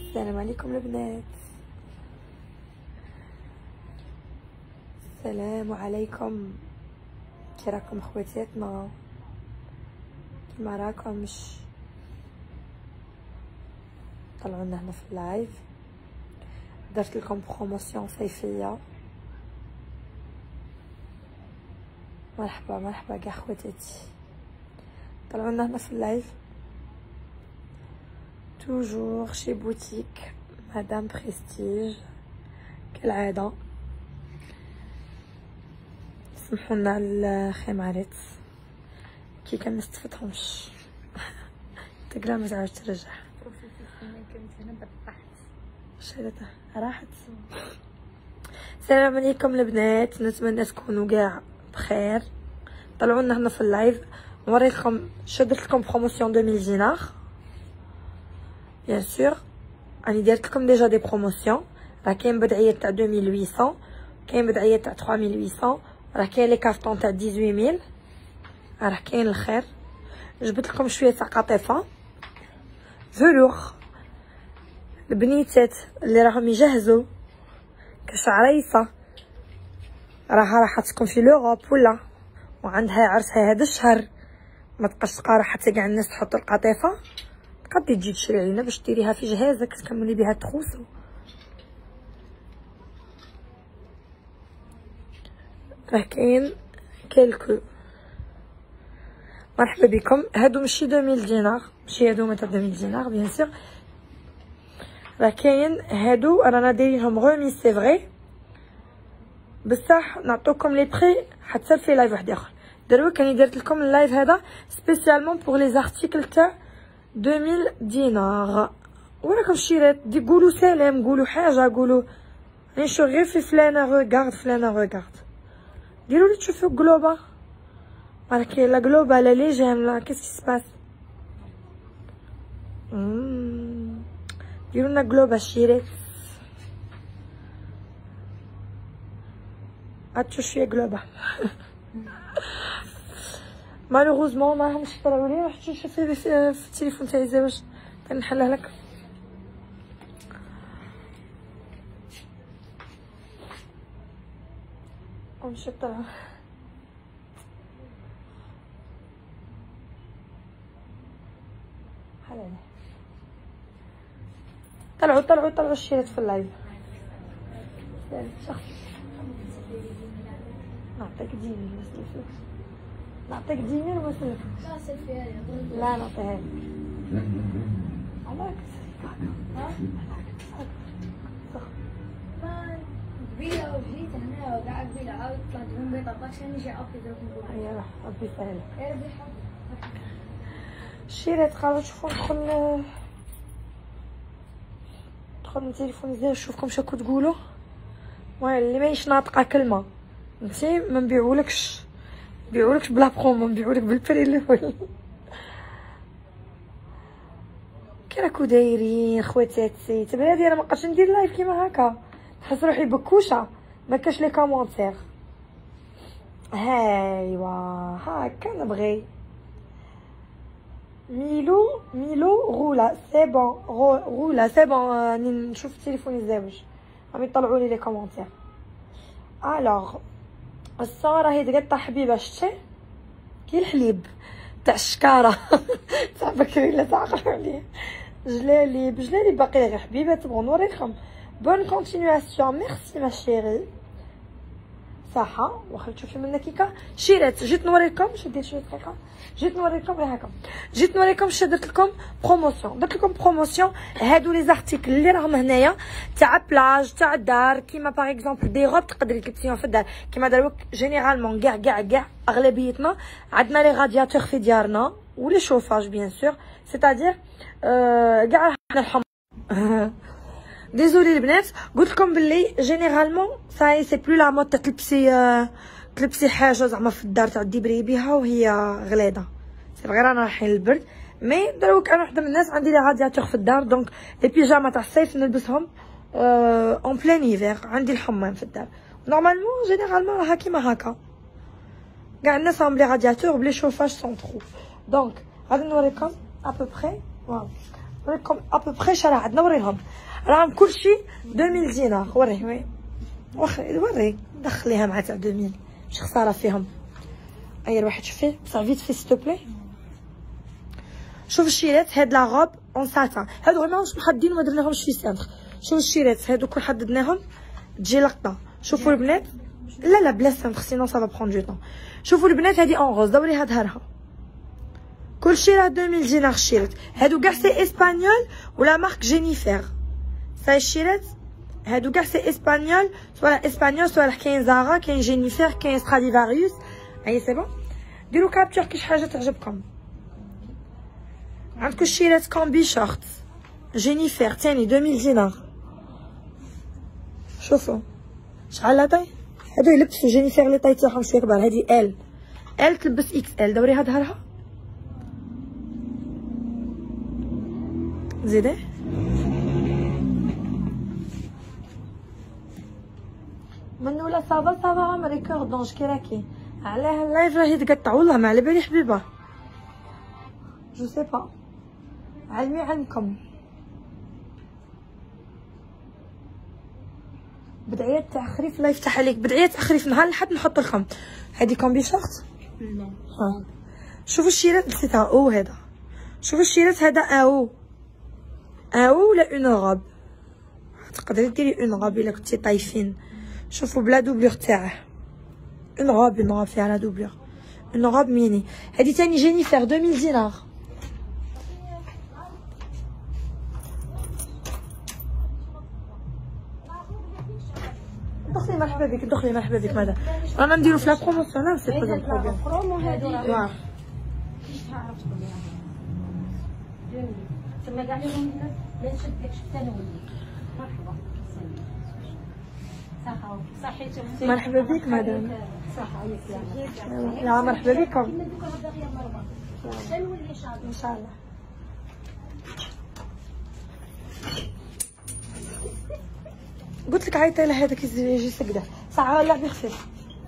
السلام عليكم البنات. السلام عليكم. كي راكم خواتاتنا؟ كيما راكمش؟ طلعونا هنا في اللايف، درت لكم بروموسيون صيفيه. مرحبا مرحبا كاع خواتاتي، طلعونا هنا في اللايف توجور شي بوتيك مدام بريستيج كالعاده. سمحونا على الخمارات كي كنستفدهمش. تقرا ما تعاودش ترجع. شريتها راحت. السلام عليكم البنات، نتمنى تكونوا كاع بخير. طلعونا هنا في اللايف نوريكم شدت لكم بروموسيون 2000 دينار بيان سور. راني درت لكم ديجا دي بروموسيون، راه كاين بدعيه تاع 2800، كاين بدعيه تاع 3800، راه كاين لي كارطون تاع 18000، راه كاين الخير. جبت لكم شويه تاع قطيفه فلوغ البنيتات اللي راهم يجهزوا كشعريصه، راح تكون في لوروب ولا وعندها عرسها هذا الشهر، ما تبقاش قاره حتى كاع الناس تحط القطيفه، تقدري تجي تشري علينا باش ديريها في جهازك تكملي بها التخوصو. راه كاين كالكو. مرحبا بكم. هادو ماشي 2000 دينار، ماشي هادو تاع 2000 دينار بيان سور، راه كاين هادو رانا دايرينهم غومي سي فغي، بصح نعطوكم لي بري حتى في لايف واحد اخر. دروك راني درت لكم اللايف هذا سبيسيالمون بوغ لي زارتيكل تاع 2000 دينار. وراكم شريت دي قولوا سلام، قولوا حاجه، قولوا نشوف غير في فلانا روغارد فلانا روغارد، ديروا لي تشوفوا قلوبه. راكي لا قلوبه لا لي جيم لا كيس كي سباس. ديروا لنا قلوبه شريت عطشو شويه قلوبه. مالوغوزمون ما همش طلعوا لي، رحت نشوف في التليفون تاعي زواج كنحلها لك. ونمشي طلعوا حلال. طلعوا الشيرات في اللايف. نعطيك ديني نسلفك، نعطيك ديني ونسلفك. لا نعطيها لك. علاك قبيله وجيت هنا وقاعد قبيله عاود طلعت من بيت عطاش نجي عطي ذوك نقول هيا روح ربي يسهل. يا ربي يحفظك. الشيرات قالوا شوفوا ندخل من تليفوني زين نشوفكم شكو تقولوا. المهم اللي ماهيش ناطقه كلمه انتي ما نبيعولكش بلا برومو، نبيعولك بالبري الاول. كي راكو دايرين خواتاتي؟ تبعي انا مابقاش ندير لايف كيما هكا، نحس روحي بكوشه ما كاش لي كومونتير. هايوا هكا نبغي. ميلو غولا سي بون، غولا سي بون. راني نشوف تليفوني زاوج راهم يطلعوا لي كومونتير. الوغ الصوره هي تقطع حبيبه شتي كي الحليب تاع الشكاره تاع بكري لا تعقلوا عليه. جلالي باقي غير حبيبه. تبغوا نوريكم بون كونتينياسيون. ميرسي ما شيري. صحه واخا تشوفي منا كيكا شيرات. جيت نوريكم شديت شويه دقيقه، جيت نوريكم غير هكا، جيت نوريكم درت لكم بروموسيون. درت لكم بروموسيون هادو لي زارتيكل اللي راهم هنايا تاع بلاج تاع الدار، كيما باغ اكزومبل دي روب تقدري تلبسيهم في الدار كيما دروك. جينيرالمون كاع اغلبيتنا عندنا لي رادياتور في ديارنا ولي شوفاج بيان سور، سيتادير كاع حنا الحمر. ديزولي البنات، قلت لكم باللي جينيرالمون ساي سي بلو لا مود تلبسي حاجه زعما في الدار تعدي بري بها وهي غليظه. سي غير رانا رايحين للبرد، مي دروك انا وحده من الناس عندي لي رادياتور في الدار، دونك لي بيجاما تاع الصيف نلبسهم اون بلين ايفير. عندي الحمام في الدار نورمالمون جينيرالمون راها كيما هكا، كاع الناس راهم لي رادياتور بلي شوفاج سونطرو. دونك غادي نوريكم ابوبري. واو نوريكم ابوبخي شرا عندنا. وريهم راهم كلشي 2000 دينار. وري وي وري دخليها مع تاع 2000 مش خساره فيهم. اي واحد شوفي بصح فيت في سيتو بلي. شوف الشيرات هاد لا غوب اون ساتان هادو ماهمش محدين وما درناهمش في سانتر. شوف الشيرات هادو كل حددناهم تجي لقطه. شوفوا البنات لا بلا سانتر سينو سا با برون دو طون. شوفوا البنات هادي اون غوز دوريها ظهرها كلشي راه 2000 دينار الشيرات. هادو كاع سي اسبانيول ولا مارك جينيفر. ساي الشيرات هادو كاع سي اسبانيول سواء اسبانيول سواء كاين زارا كاين جينيفر كاين ستراديفاريوس. اي سي بون ديروا كابتور كيش حاجه تعجبكم. عندكم الشيرات كومبي شورت جينيفر تاني 2000 دينار. شوفوا شحال لا طاي. هادو يلبسوا جينيفر لي طاي تاعهم شويه كبار. هادي ال تلبس اكس ال. دوريها ظهرها زيدي. منو لا صافا ماري كور دونج كي راكي علاه اللايف راهي تقطع والله ما على بالي حبيبه جو سي با. علمي عنكم بدعيات تاع خريف لا يفتح عليك. بدعيات خريف نهار لحد نحط لكم. هادي كومبي شورت. شوفوا الشيرات نسيتها او هذا. شوفوا الشيرات هذا او ولا اون غاب. تقدري ديري اون غاب الا كنتي طايفين. شوفوا بلا دوبلور تاعه اون غاب فيها لا دوبلور. اون غاب ميني. هادي تاني جينيفر 2000 دينار. دخلي مرحبا بك ماذا رانا نديرو في لا بروموسيون. لا سي با بروبليم. برومو هادو واه كيش تعرفت تما كاع لهم لا نشدك شفت انا وليت. مرحبا صحيتو مرحبا بك مدام. صحه يا مرحبا بكم دوك هذا غير مربع نولي ان شاء الله. قلت لك عيطي له هذاك يجي سكده ساعه ولا بخفيف.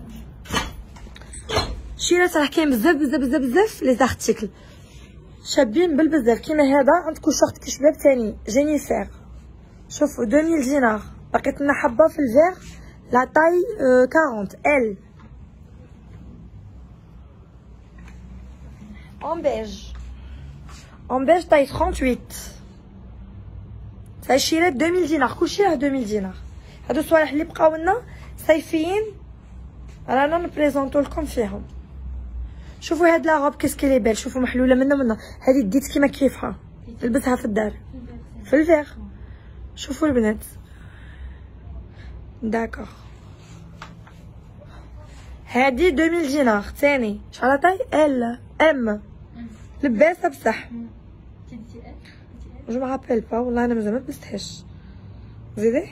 شيرات راه كاين بزاف لي زارتيكل شابين بالبزاف كيما هذا. عندكم شورت كي شباب تاني جينيفر. شوفوا 2000 دينار. بقيت لنا حبه في الفير لا تاي 40 ال اون بيج تاي 38. ساي الشيرات 2000 دينار. كلشي راه 2000 دينار. هادو الصوالح اللي بقاو لنا صيفيين رانا نبريزونطو لكم فيهم. شوفوا هاد لا غوب كيسكي لي بال. شوفوا محلوله منا هادي ديت كيما كيفها نلبسها في الدار في الفيغ. شوفوا البنات داكوغ. هادي 2000 دينار تاني. شحال طاي ال ام لباسه بصح جو مابيل با والله انا مازال ما لبستهاش. زيدي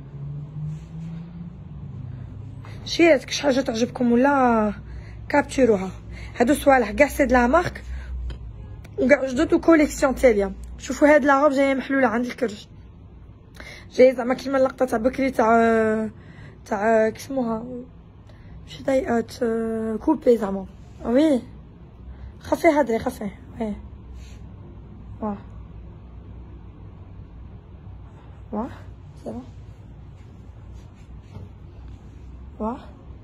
شيرات كش حاجه تعجبكم ولا كابتشروها. هادو صوالح كاع سي د لا مارك وكاع جدد وكوليكسيون تاليه. شوفوا هاد لا روب جايه محلوله عند الكرش. جايه زعما كيما اللقطه تاع بكري تاع كيسموها ماشي ضيقات كوبي زعما. وي خفي هادري خفي. وي واه سي بون. واه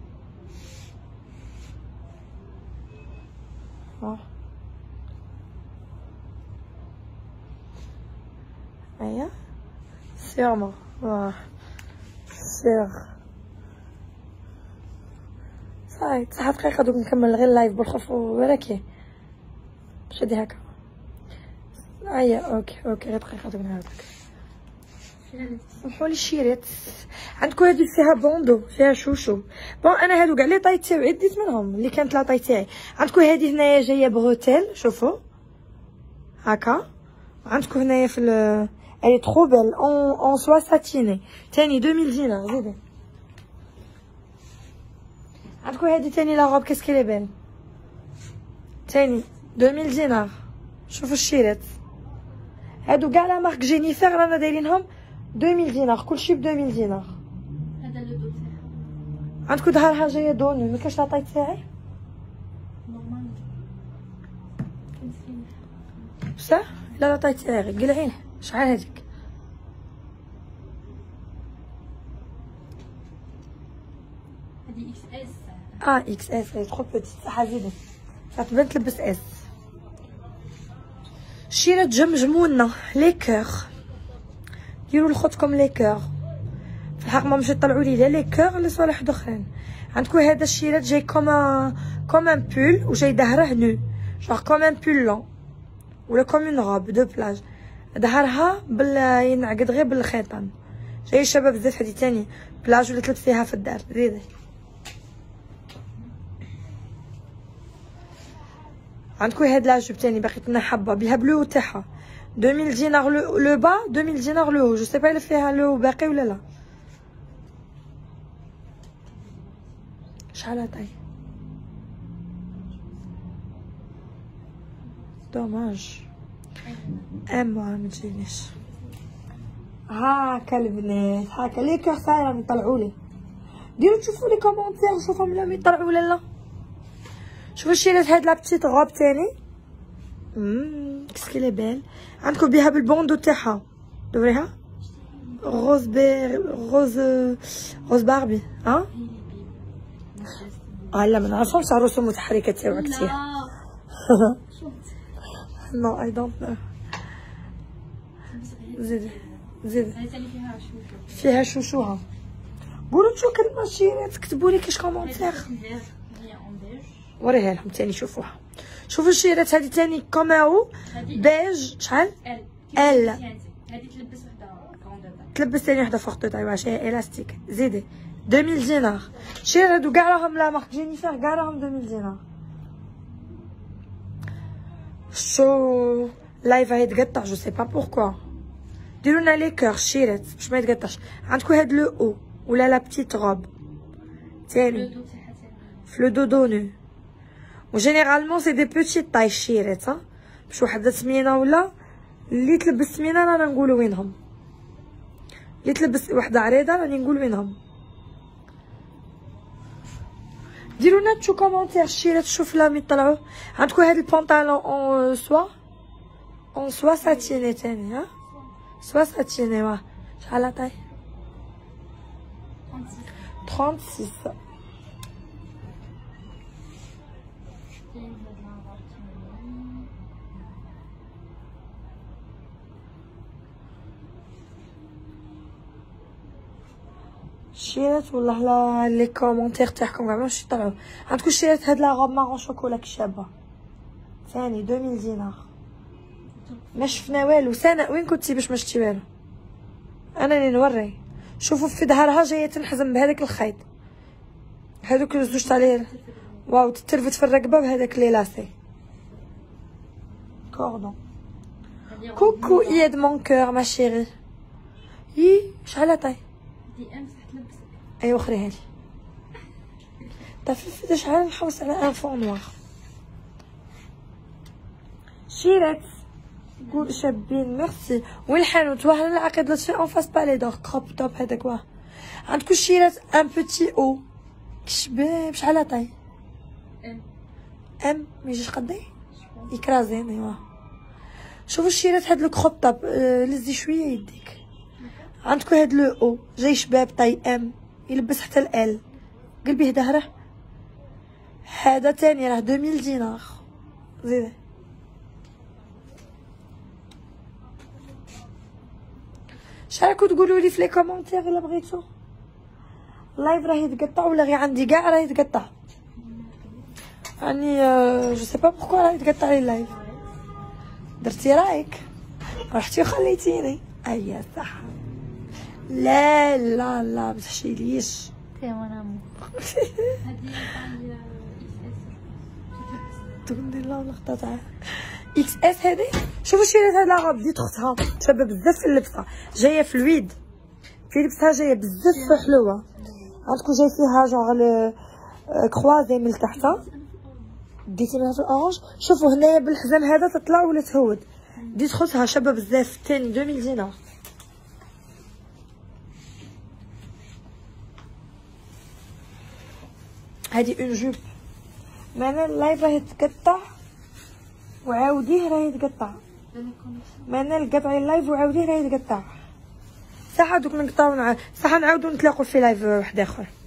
ايا سيرمون واه سير صاي 9 دقائق دوك نكمل غير اللايف بالخوف ولكن شدي هكا. ايا اوكي غير دقيقه دوك نهارك. سمحولي الشيرات عندكم هادي فيها بوندو فيها شوشو. بون انا هادو كاع لي طاي تاعي ديت منهم اللي كانت لا طاي تاعي. عندكم هادي هنايا جايه بغوتيل شوفوا هكا. عندكم هنايا في اي ترو بيل اون سوا ساتيني تاني 2000 دينار. زيدي عندكم هادي تاني لا روب كيسكي لي بال تاني 2000 دينار. شوفوا الشيرات هادو كاع لا مارك جينيفر رانا دايرينهم 2000 دينار. كلشي ب 2000 دينار. هذا لو دو تاعها عندكم ظهرها جايه دوني. مكاش لا طاي تاعي نورمال بصح لا طايتيها غير قلعيه. شحال هذيك؟ هادي اكس اس. اكس اس هي تخو بوتيت صح. زيدي تبان تلبس اس. شيرات جمجمونا لي كور، ديروا لخوتكم لي كور. في الحق ما مشي طلعوا لي لا لي كور لا صوالح اخرين. عندكم هذا الشيرات جاي كوم ان بول وجاي دهره نو جوغ كوم ان بول لون ولا كوم اون روب دو بلاج، دهرها ينعقد غير بالخيطان. جاي شباب بزاف. هادي تاني بلاج ولا تلبسيها في الدار. زيدي عندكم هاد لاجوب تاني باقيتنا حبه بها بلو تاعها 2000 دينار لو با 2000 دينار لو هو. جو سي با الا فيها لو باقي ولا لا. شحال طاي؟ دوماج اما ما تجينيش. هاكا البنات هاكا لي كور صايره يطلعولي. ديروا تشوفوا لي كومونتير شوفهم لا يطلعوا ولا لا. شوفوا شريت هاد لا بتيت غوب تاني. كسكي لي بال. عندكم بها بالبوندو تاعها. دوريها روز روز باربي. لا ما نعرفهمش الرسوم المتحركه تاعو كتير. نو اي دونت نو. زيد فيها شوشوها. قولوا شو كلمه شيرات كتبوا لي كاش كومونتير. وريها لهم تاني شوفوها. شوفوا الشيرات هذه تاني كوماو بيج. شحال؟ ال. هذه تلبس وحده كروندو. تلبس تاني وحده فوق دو تاي واش هي الاستيك. زيدي 2000 دينار. شير هادو كاع راهم لا مارك جينيفر كاع راهم 2000 دينار. شو لايف راهي تقطع جو سي با بوركوا. ديروا لنا لي كور شيرات باش ما يتقطعش. عندكم هاد لو او ولا لا بتيت روب تاني في لو دودو نو. وجينيرالمون سي دي بوتيت طاي شيرات. باش وحده سمينه ولا اللي تلبس سمينه رانا نقولوا وينهم، اللي تلبس وحده عريضه راني نقول وينهم. ديروا لنا تشو كومونتير شيرات شوف لهم يطلعوا. عندكم هاد البونطالون اون سوا ساتيني تاني. سوا ساتيني. واه شحال طاي؟ 36. شيرات والله لا لي كومونتير تاعكم كاع ماشي يطلعوا. عندكم شيرات هاد لا غوب مارون شوكولا كشابه ثاني 2000 دينار. ما شفنا والو. سنة وين كنتي باش ما شفتي والو؟ انا اللي نوري. شوفوا في ظهرها جايه تنحزم بهذاك الخيط. هذوك زوج تاع لي واو تترفد في الرقبه بهذاك لي لاسي كوردون. كوكو يد مون كور ما شيري. شحال طاي؟ دي ام صح تلبس. ايوا خريها لي. طافي شحال نحوس على ان فون نوار. شيرات قول شابين ميرسي. وين الحانوت؟ واه انا العقد لاتشي اون فاس بالي دور كروب توب هذاك. واه عندكم شيرات ان بوتي او كشباب. شحال طاي؟ ام ما يجيش قدي يكرازين. ايوا شوفوا الشيرات هاد الكروب توب لزي شويه يديك. عندكم هاد لو او جاي شباب طاي ام يلبس حتى ال قلبيه ظهره. هذا تاني راه 2000 دينار. زيد شراكو تقولوا لي في لي كومونتير الا بغيتو. اللايف راه يتقطع ولا غير عندي كاع راه يتقطع. يعني جو سي با بوركو راه يتقطع لي اللايف. درتي رايك رحتي وخليتيني. ايا صح. لا لا لا ما تحشيليش. تقولي لا اللقطه تاع اكس اس هذه. شوفوا شريت هاد لاغوب ديت اختها شابه بزاف في اللبسه. جايه في الويد في لبسها جايه بزاف حلوه. عندكم جاي فيها جونغ كروازي من تحت. ديتي منها في الاورانج. شوفوا هنايا بالحزام هذا تطلع ولا تهود. ديت خوتها شابه بزاف تاني 2000 دينار. هادي اون جوب. معنا اللايف راه يتقطع وعاوديه راه يتقطع. منال قطعي اللايف وعاوديه راه يتقطع. صح دوك نقطعو صح نعاودو نتلاقاو في لايف واحد اخر.